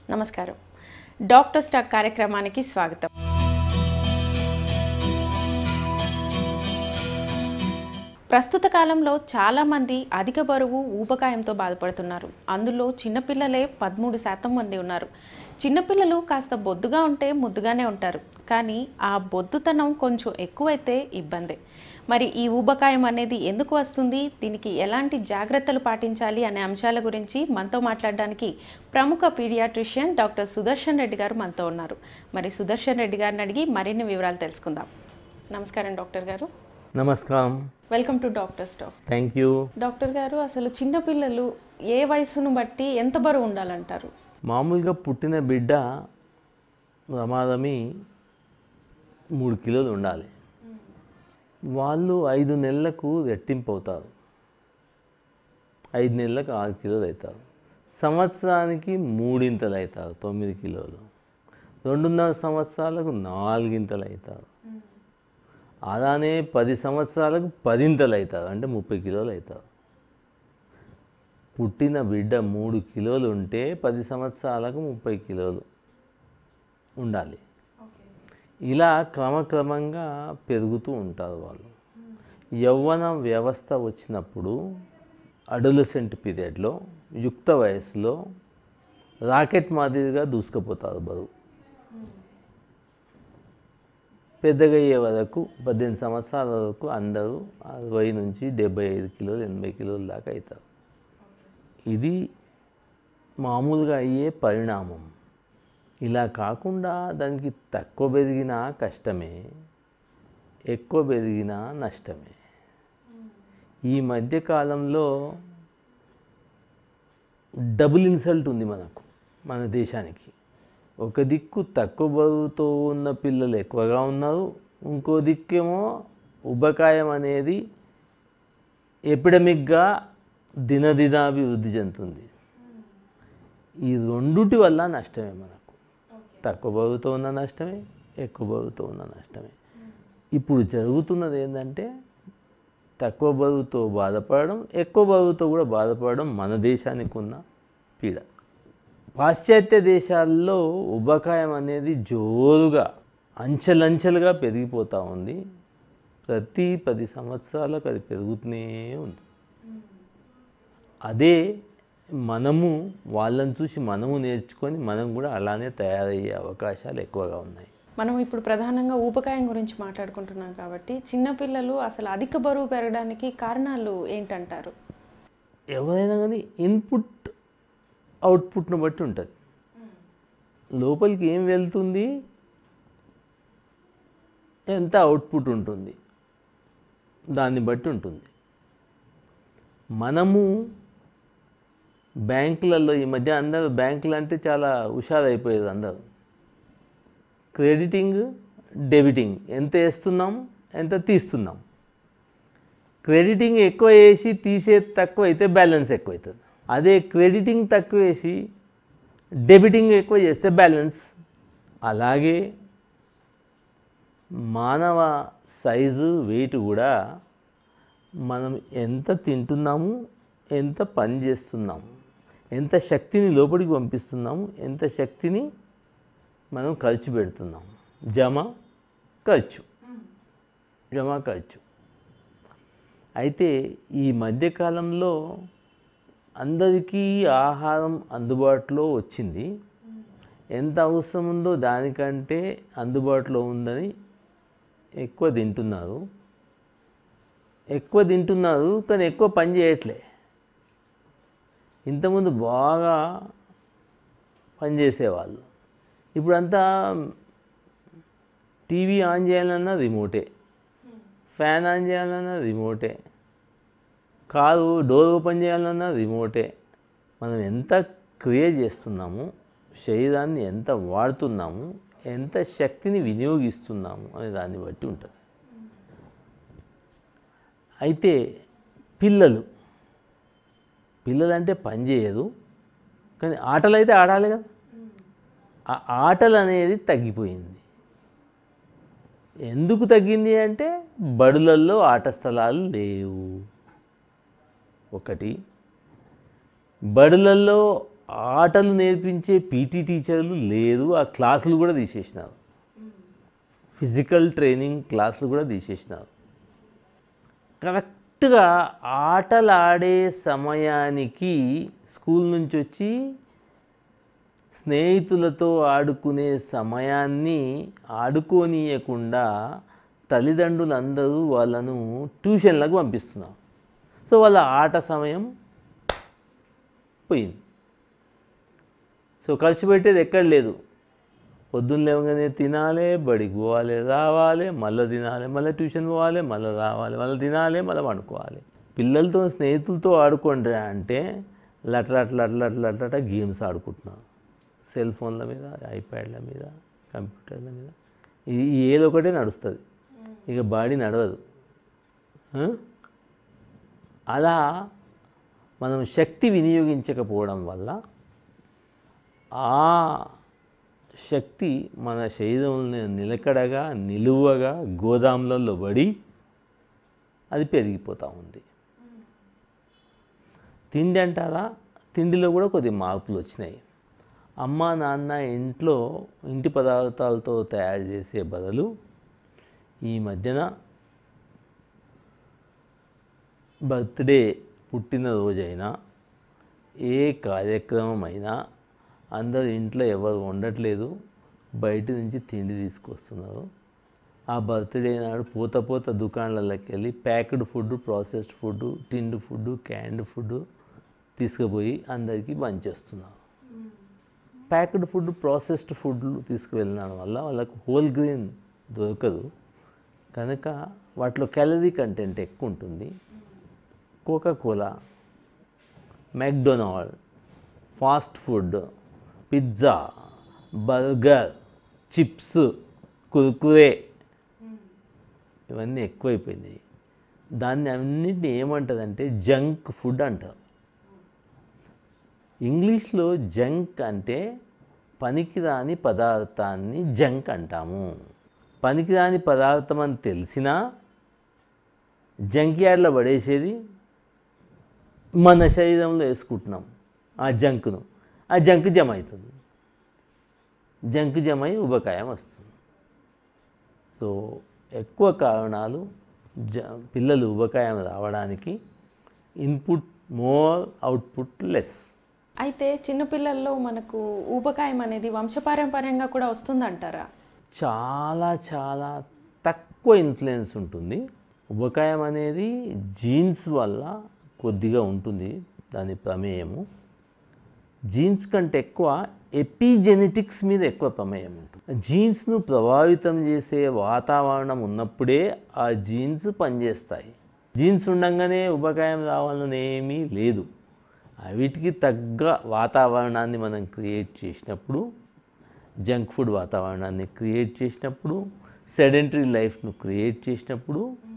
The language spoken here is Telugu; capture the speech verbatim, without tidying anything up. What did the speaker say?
నమస్కారం. డాక్టర్ స్టాక్ కార్యక్రమానికి స్వాగతం. ప్రస్తుత కాలంలో చాలామంది అధిక బరువు ఊబకాయంతో బాధపడుతున్నారు. అందులో చిన్నపిల్లలే పదమూడు శాతం మంది ఉన్నారు. చిన్నపిల్లలు కాస్త బొద్దుగా ఉంటే ముద్దుగానే ఉంటారు, కానీ ఆ బొద్దుతనం కొంచెం ఎక్కువైతే ఇబ్బందే. మరి ఈ ఊబకాయం అనేది ఎందుకు వస్తుంది, దీనికి ఎలాంటి జాగ్రత్తలు పాటించాలి అనే అంశాల గురించి మనతో మాట్లాడడానికి ప్రముఖ పీడియాట్రిషియన్ డాక్టర్ సుదర్శన్ రెడ్డి గారు మనతో ఉన్నారు. మరి సుదర్శన్ రెడ్డి గారిని అడిగి మరిన్ని వివరాలు తెలుసుకుందాం. నమస్కారం డాక్టర్ గారు. నమస్కారం. Welcome to doctor stock. Thank you. Doctor గారు, అసలు చిన్నపిల్లలు ఏ వయసును బట్టి ఎంత బరువు ఉండాలంటారు? మామూలుగా పుట్టిన బిడ్డ ప్రమాదమి మూడు కిలోలు ఉండాలి. వాళ్ళు ఐదు నెలలకు రెట్టింపు అవుతారు, ఐదు నెలలకు ఆరు కిలోలు అవుతారు, సంవత్సరానికి మూడింతలు అవుతారు, తొమ్మిది కిలోలు, రెండున్నర సంవత్సరాలకు నాలుగింతలు అవుతారు, అలానే పది సంవత్సరాలకు పదింతలు అవుతారు, అంటే ముప్పై కిలోలు అవుతారు. పుట్టిన బిడ్డ మూడు కిలోలు ఉంటే పది సంవత్సరాలకు ముప్పై కిలోలు ఉండాలి. ఇలా క్రమక్రమంగా పెరుగుతూ ఉంటారు వాళ్ళు. యవ్వన వ్యవస్థ వచ్చినప్పుడు అడోలసెంట్ పీరియడ్లో, యుక్త వయసులో రాకెట్ మాదిరిగా దూసుకుపోతారు బరువు. పెద్దగా అయ్యే వరకు పద్దెనిమిది సంవత్సరాల వరకు అందరూ అరవై నుంచి డెబ్బై ఐదు కిలోలు ఎనభై కిలోల దాకా అవుతారు. ఇది మామూలుగా అయ్యే పరిణామం. ఇలా కాకుండా దానికి తక్కువ పెరిగినా కష్టమే, ఎక్కువ పెరిగినా నష్టమే. ఈ మధ్యకాలంలో డబుల్ ఇన్సల్ట్ ఉంది మనకు, మన దేశానికి. ఒక దిక్కు తక్కువ బరువుతో ఉన్న పిల్లలు ఎక్కువగా ఉన్నారు, ఇంకో దిక్కేమో ఉబకాయం అనేది ఎపిడమిక్గా దినదినాభివృద్ధి చెందుతుంది. ఈ రెండుటి వల్ల నష్టమే మనకు. తక్కువ బరువుతో ఉన్న నష్టమే, ఎక్కువ బరువుతో ఉన్న నష్టమే. ఇప్పుడు జరుగుతున్నది ఏంటంటే తక్కువ బరువుతో బాధపడడం, ఎక్కువ బరువుతో కూడా బాధపడడం మన దేశానికి ఉన్న పీడ. పాశ్చాత్య దేశాల్లో ఉబకాయం అనేది జోరుగా అంచెలంచెలుగా పెరిగిపోతూ ఉంది. ప్రతి పది సంవత్సరాలకు అది పెరుగుతూనే ఉంది. అదే మనము వాళ్ళని చూసి మనము నేర్చుకొని మనం కూడా అలానే తయారయ్యే అవకాశాలు ఎక్కువగా ఉన్నాయి. మనం ఇప్పుడు ప్రధానంగా ఊబకాయం గురించి మాట్లాడుకుంటున్నాం కాబట్టి, చిన్నపిల్లలు అసలు అధిక బరువు పెరగడానికి కారణాలు ఏంటంటారు? ఎవరైనా కానీ ఇన్పుట్ అవుట్పుట్ను బట్టి ఉంటుంది. లోపలికి ఏం వెళ్తుంది, ఎంత అవుట్పుట్ ఉంటుంది, దాన్ని బట్టి ఉంటుంది. మనము బ్యాంకులలో ఈ మధ్య అందరూ బ్యాంకులు అంటే చాలా హుషారైపోయేది. అందరూ క్రెడిటింగ్, డెబిటింగ్, ఎంత వేస్తున్నాము, ఎంత తీస్తున్నాం. క్రెడిటింగ్ ఎక్కువ వేసి తీసే తక్కువ అయితే బ్యాలెన్స్ ఎక్కువ అవుతుంది. అదే క్రెడిటింగ్ తక్కువ వేసి డెబిటింగ్ ఎక్కువ చేస్తే బ్యాలెన్స్. అలాగే మానవ సైజు, వెయిట్ కూడా మనం ఎంత తింటున్నాము, ఎంత పని చేస్తున్నాము, ఎంత శక్తిని లోపలికి పంపిస్తున్నాము, ఎంత శక్తిని మనం ఖర్చు పెడుతున్నాము. జమ ఖర్చు, జమ ఖర్చు. అయితే ఈ మధ్యకాలంలో అందరికీ ఆహారం అందుబాటులో వచ్చింది. ఎంత అవసరం ఉందో దానికంటే అందుబాటులో ఉందని ఎక్కువ తింటున్నారు. ఎక్కువ తింటున్నారు కానీ ఎక్కువ పని చేయట్లే. ఇంతకుముందు బాగా పనిచేసేవాళ్ళు. ఇప్పుడంతా టీవీ ఆన్ చేయాలన్నా రిమోటే, ఫ్యాన్ ఆన్ చేయాలన్నా రిమోటే, కారు డోర్ ఓపెన్ చేయాలన్నా రిమోటే. మనం ఎంత క్రియ చేస్తున్నాము, శరీరాన్ని ఎంత వాడుతున్నాము, ఎంత శక్తిని వినియోగిస్తున్నాము అనే దాన్ని బట్టి ఉంటుంది. అయితే పిల్లలు పిల్లలంటే పని చేయదు, కానీ ఆటలు అయితే ఆడాలి కదా. ఆ ఆటలు అనేది తగ్గిపోయింది. ఎందుకు తగ్గింది అంటే బడులలో ఆట స్థలాలు లేవు. ఒకటి, బడులలో ఆటలు నేర్పించే పీటీ టీచర్లు లేదు, ఆ క్లాసులు కూడా తీసేసినారు. ఫిజికల్ ట్రైనింగ్ క్లాసులు కూడా తీసేసినారు. కరెక్ట్గా ఆటలాడే సమయానికి స్కూల్ నుంచి వచ్చి స్నేహితులతో ఆడుకునే సమయాన్ని ఆడుకోనీయకుండా తల్లిదండ్రులందరూ వాళ్ళను ట్యూషన్లకు పంపిస్తున్నారు. సో వాళ్ళ ఆట సమయం పోయింది. సో ఖర్చు పెట్టేది ఎక్కడ లేదు. పొద్దున్న లేవగానే తినాలి, బడికి పోవాలి, రావాలి, మళ్ళీ తినాలి, మళ్ళీ ట్యూషన్ పోవాలి, మళ్ళీ రావాలి, మళ్ళీ తినాలి, మళ్ళీ వండుకోవాలి. పిల్లలతో స్నేహితులతో ఆడుకోండి అంటే లట్లట్లట్లట్లట్లట గేమ్స్ ఆడుకుంటున్నారు. సెల్ ఫోన్ల మీద, ఐప్యాడ్ల మీద, కంప్యూటర్ల మీద. ఇది ఏదో ఒకటే నడుస్తుంది, ఇక బాడీ నడవదు. అలా మనం శక్తి వినియోగించకపోవడం వల్ల ఆ శక్తి మన శరీరంలో నిలకడగా నిలువగా గోదాములలో పడి అది పెరిగిపోతూ ఉంది. తిండి అంటారా, తిండిలో కూడా కొద్ది మార్పులు వచ్చినాయి. అమ్మ నాన్న ఇంట్లో ఇంటి పదార్థాలతో తయారు చేసే బదులు ఈ మధ్యన బర్త్డే, పుట్టినరోజైనా ఏ కార్యక్రమం అయినా అందరు ఇంట్లో ఎవరు ఉండట్లేదు, బయట నుంచి తిండి తీసుకొస్తున్నారు. ఆ బర్త్డే నాడు పూత పూత దుకాణాలకి వెళ్ళి packed food, processed food, tinned food, canned food తీసుకుపోయి అందరికీ పంచేస్తున్నారు. ప్యాక్డ్ ఫుడ్, ప్రాసెస్డ్ ఫుడ్లు తీసుకువెళ్ళడం వల్ల వాళ్ళకు హోల్ గ్రెయిన్ దొరకదు కనుక వాటిలో క్యాలరీ కంటెంట్ ఎక్కువ ఉంటుంది. Coca Cola, McDonald, fast food, pizza, burger, chips, Kurkure ఇవన్నీ ఎక్కువైపోయినాయి. దాన్ని అన్నింటినీ ఏమంటారంటే జంక్ ఫుడ్ అంటారు. ఇంగ్లీష్లో జంక్ అంటే పనికిరాని పదార్థాన్ని జంక్ అంటాము. పనికిరాని పదార్థం అని తెలిసినా జంక్ యార్డ్లో పడేసేది మన శరీరంలో వేసుకుంటున్నాం. ఆ జంక్ను ఆ జంక్ జమ అవుతుంది, జంక్ జమ అయి ఉబకాయం వస్తుంది. సో ఎక్కువ కారణాలు జ పిల్లలు ఉబకాయం రావడానికి ఇన్పుట్ మోర్, అవుట్పుట్ లెస్. అయితే చిన్నపిల్లల్లో మనకు ఊబకాయం అనేది వంశపారంపర్యంగా కూడా వస్తుందంటారా? చాలా చాలా తక్కువ ఇన్ఫ్లుయెన్స్ ఉంటుంది. ఉబకాయం అనేది జీన్స్ వల్ల కొద్దిగా ఉంటుంది దాని ప్రమేయము. జీన్స్ కంటే ఎక్కువ ఎపిజెనెటిక్స్ మీద ఎక్కువ ప్రమేయం ఉంటుంది. జీన్స్ను ప్రభావితం చేసే వాతావరణం ఉన్నప్పుడే ఆ జీన్స్ పనిచేస్తాయి. జీన్స్ ఉండగానే ఉబకాయం రావాలని ఏమీ లేదు. వీటికి తగ్గ వాతావరణాన్ని మనం క్రియేట్ చేసినప్పుడు, జంక్ ఫుడ్ వాతావరణాన్ని క్రియేట్ చేసినప్పుడు, సెడెంటరీ లైఫ్ను క్రియేట్ చేసినప్పుడు